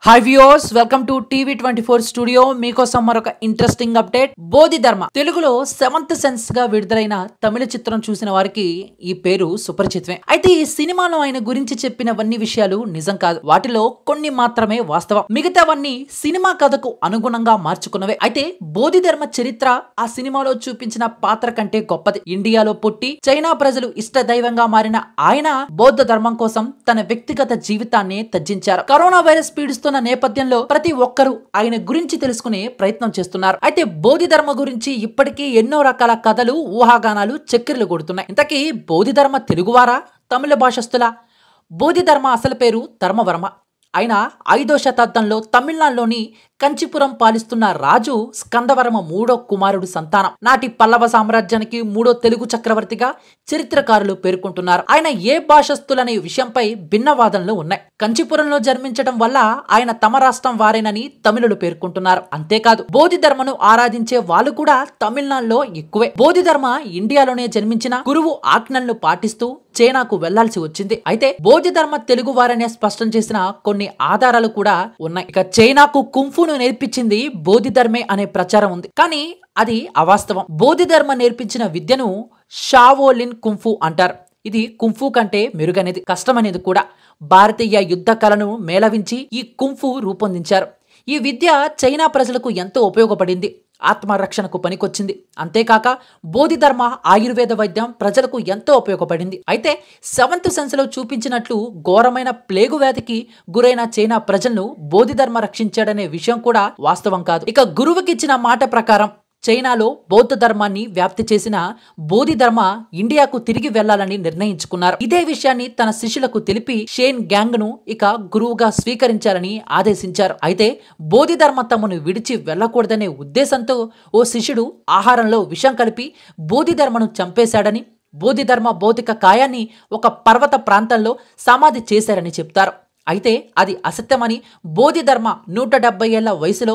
Hi viewers, welcome to టీవీ24 studio. మీకోసం మరొక ఇంట్రెస్టింగ్ అప్డేట్. బోధిధర్మ తెలుగులో సెవెంత్ సెన్స్ గా విడుదలైన తమిళ చిత్రం చూసిన వారికి ఈ పేరు సుపరిచితమే. అయితే ఈ సినిమాలో ఆయన గురించి చెప్పినవన్నీ విషయాలు నిజం కాదు. వాటిలో కొన్ని మాత్రమే వాస్తవం, మిగతావన్నీ సినిమా కథకు అనుగుణంగా మార్చుకున్నవే. అయితే బోధిధర్మ చరిత్ర ఆ సినిమాలో చూపించిన పాత్ర కంటే గొప్పది. ఇండియాలో పుట్టి చైనా ప్రజలు ఇష్ట దైవంగా మారిన ఆయన బౌద్ధ ధర్మం కోసం తన వ్యక్తిగత జీవితాన్ని త్యజించారు. కరోనా వైరస్ పీడిస్తున్న నేపథ్యంలో ప్రతి ఒక్కరూ ఆయన గురించి తెలుసుకునే ప్రయత్నం చేస్తున్నారు. అయితే బోధిధర్మ గురించి ఇప్పటికీ ఎన్నో రకాల కథలు, ఊహాగానాలు చక్కెరలు కొడుతున్నాయి. ఇంతకీ బోధిధర్మ తెలుగువారా, తమిళ భాషస్థులా? బోధిధర్మ అసలు పేరు ధర్మవర్మ. ఆయన 5వ శతాబ్దంలో తమిళనాడులోని కంచిపురం పాలిస్తున్న రాజు స్కందవర్మ 3వ కుమారుడు సంతానం. నాటి పల్లవ సామ్రాజ్యానికి 3వ తెలుగు చక్రవర్తిగా చరిత్రకారులు పేర్కొంటున్నారు. ఆయన ఏ భాషస్థులనే విషయంపై భిన్న వాదనలు ఉన్నాయి. కంచిపురంలో జన్మించడం వల్ల ఆయన తమ రాష్ట్రం వారేనని తమిళులు పేర్కొంటున్నారు. అంతేకాదు బోధిధర్మను ఆరాధించే వాళ్ళు కూడా తమిళనాడులో ఎక్కువే. బోధిధర్మ ఇండియాలోనే జన్మించిన గురువు ఆజ్ఞలను పాటిస్తూ చైనాకు వెళ్లాల్సి వచ్చింది. అయితే బోధిధర్మ తెలుగు వారనే స్పష్టం చేసిన కొన్ని ఆధారాలు కూడా ఉన్నాయి. ఇక చైనాకు కుంఫును నేర్పించింది బోధిధర్మే అనే ప్రచారం ఉంది, కానీ అది అవాస్తవం. బోధిధర్మ నేర్పించిన విద్యను షావోలిన్ కుంఫు అంటారు. ఇది కుంఫు కంటే మెరుగనేది, కష్టమనేది కూడా. భారతీయ యుద్ధ కళను మేళవించి ఈ కుంఫు రూపొందించారు. ఈ విద్య చైనా ప్రజలకు ఎంతో ఉపయోగపడింది, ఆత్మరక్షణకు పనికొచ్చింది. అంతేకాక బోధిధర్మ ఆయుర్వేద వైద్యం ప్రజలకు ఎంతో ఉపయోగపడింది. అయితే సెవెంత్ సెన్స్ లో చూపించినట్లు ఘోరమైన ప్లేగు వ్యాధికి గురైన చైనా ప్రజలను బోధిధర్మ రక్షించాడనే విషయం కూడా వాస్తవం కాదు. ఇక గురువుకిచ్చిన మాట ప్రకారం చైనాలో బౌద్ధ ధర్మాన్ని వ్యాప్తి చేసిన బోధిధర్మ ఇండియాకు తిరిగి వెళ్లాలని నిర్ణయించుకున్నారు. ఇదే విషయాన్ని తన శిష్యులకు తెలిపి షేన్ గ్యాంగ్ ను ఇక గురువుగా స్వీకరించాలని ఆదేశించారు. అయితే బోధిధర్మ తమను విడిచి వెళ్లకూడదనే ఉద్దేశంతో ఓ శిష్యుడు ఆహారంలో విషం కలిపి బోధిధర్మను చంపేశాడని, బోధిధర్మ భౌతిక కాయాన్ని ఒక పర్వత ప్రాంతంలో సమాధి చేశారని చెప్తారు. అయితే అది అసత్యమని, బోధిధర్మ 170 ఏళ్ల వయసులో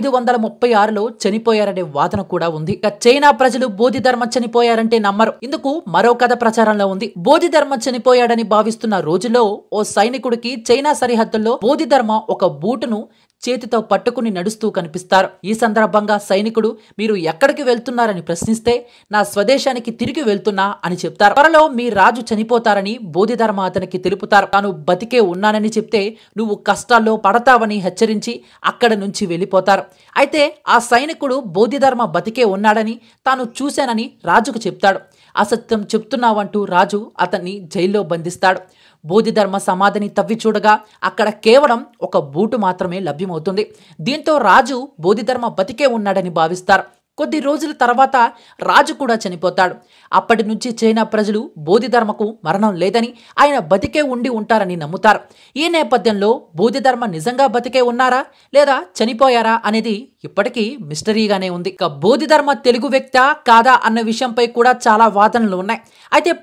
536లో చనిపోయారనే వాదన కూడా ఉంది. ఇక చైనా ప్రజలు బోధిధర్మ చనిపోయారంటే నమ్మరు. ఇందుకు మరో కథ ప్రచారంలో ఉంది. బోధిధర్మ చనిపోయాడని భావిస్తున్న రోజుల్లో ఓ సైనికుడికి చైనా సరిహద్దుల్లో బోధిధర్మ ఒక బూటును చేతితో పట్టుకుని నడుస్తూ కనిపిస్తారు. ఈ సందర్భంగా సైనికుడు మీరు ఎక్కడికి వెళ్తున్నారని ప్రశ్నిస్తే నా స్వదేశానికి తిరిగి వెళ్తున్నా అని చెప్తారు. త్వరలో మీ రాజు చనిపోతారని బోధిధర్మ అతనికి తెలుపుతారు. తాను బతికే ఉన్నానని చెప్తే నువ్వు కష్టాల్లో పడతావని హెచ్చరించి అక్కడి నుంచి వెళ్ళిపోతారు. అయితే ఆ సైనికుడు బోధిధర్మ బతికే ఉన్నాడని తాను చూశానని రాజుకు చెప్తాడు. అసత్యం చెప్తున్నావంటూ రాజు అతన్ని జైల్లో బంధిస్తాడు. బోధిధర్మ సమాధిని తవ్వి చూడగా అక్కడ కేవలం ఒక బూటు మాత్రమే లభ్యమవుతుంది. దీంతో రాజు బోధిధర్మ బతికే ఉన్నాడని భావిస్తారు. కొద్ది రోజుల తర్వాత రాజు కూడా చనిపోతాడు. అప్పటి నుంచి చైనా ప్రజలు బోధిధర్మకు మరణం లేదని, ఆయన బతికే ఉండి ఉంటారని నమ్ముతారు. ఈ నేపథ్యంలో బోధిధర్మ నిజంగా బతికే ఉన్నారా లేదా చనిపోయారా అనేది ఇప్పటికీ మిస్టరీగానే ఉంది. ఇక బోధిధర్మ తెలుగు వ్యక్తా కాదా అన్న విషయంపై కూడా చాలా వాదనలు ఉన్నాయి. అయితే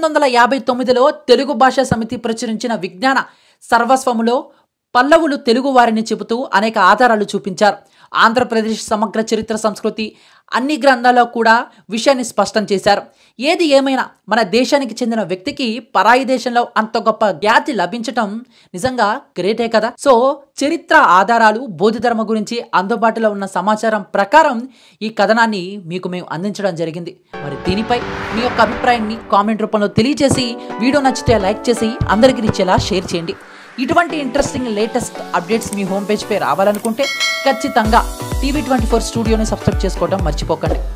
1959లో తెలుగు భాషా సమితి ప్రచురించిన విజ్ఞాన సర్వస్వములో పల్లవులు తెలుగు వారిని చెబుతూ అనేక ఆధారాలు చూపించారు. ఆంధ్రప్రదేశ్ సమగ్ర చరిత్ర సంస్కృతి అన్ని గ్రంథాల్లో కూడా విషయాన్ని స్పష్టం చేశారు. ఏది ఏమైనా మన దేశానికి చెందిన వ్యక్తికి పరాయి దేశంలో అంత గొప్ప ఖ్యాతి లభించటం నిజంగా గ్రేటే కదా. సో చరిత్ర ఆధారాలు, బోధిధర్మ గురించి అందుబాటులో ఉన్న సమాచారం ప్రకారం ఈ కథనాన్ని మీకు మేము అందించడం జరిగింది. మరి దీనిపై మీ యొక్క అభిప్రాయాన్ని కామెంట్ రూపంలో తెలియజేసి, వీడియో నచ్చితే లైక్ చేసి అందరికీ రీచేలా షేర్ చేయండి. ఇటువంటి ఇంట్రెస్టింగ్ లేటెస్ట్ అప్డేట్స్ మీ హోమ్ పేజ్ పై రావాలనుకుంటే ఖచ్చితంగా టీవీ24 స్టూడియోని సబ్స్క్రైబ్ చేసుకోవడం మర్చిపోకండి.